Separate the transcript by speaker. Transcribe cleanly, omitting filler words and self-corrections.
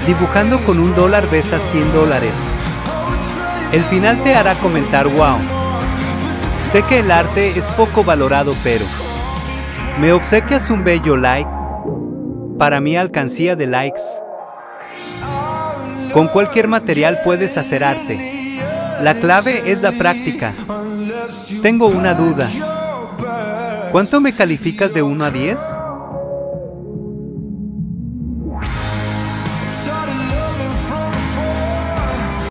Speaker 1: Dibujando con $1 besas $100. El final te hará comentar wow. Sé que el arte es poco valorado, pero me obsequias un bello like. Para mi alcancía de likes. Con cualquier material puedes hacer arte. La clave es la práctica. Tengo una duda. ¿Cuánto me calificas de 1 a 10?